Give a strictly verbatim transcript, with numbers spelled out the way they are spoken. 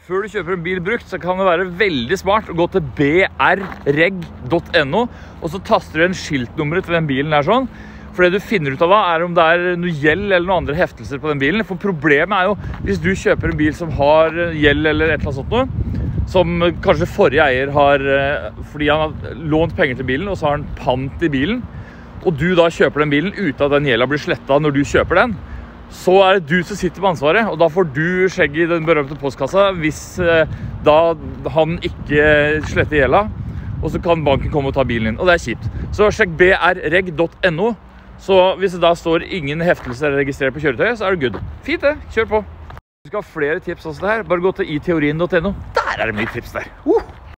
Før du kjøper en bil brukt, så kan det være veldig smart å gå til b r reg punktum n o, og så taster du en skiltnummeret til den bilen der sånn. For det du finner ut av da, er om det er noe gjeld eller noen andre heftelser på den bilen. For problemet er jo, hvis du kjøper en bil som har gjeld eller et eller annet sånt noe, som kanskje forrige eier har, fordi han har lånt penger til bilen, og så har han pant i bilen, og du da kjøper den bilen uten at den gjelda blir slettet når du kjøper den, så er det du som sitter med ansvaret, og da får du skjegg i den berømte postkassa hvis eh, da han ikke sletter gjelda, og så kan banken komme og ta bilen din, og det er kjipt. Så sjekk b r reg punktum n o, så hvis det da står ingen heftelser registrert på kjøretøyet, så er det good. Fint det, kjør på! Hvis du skal ha flere tips også der, bare gå til i teorien punktum n o. Der er det mye tips der! Uh!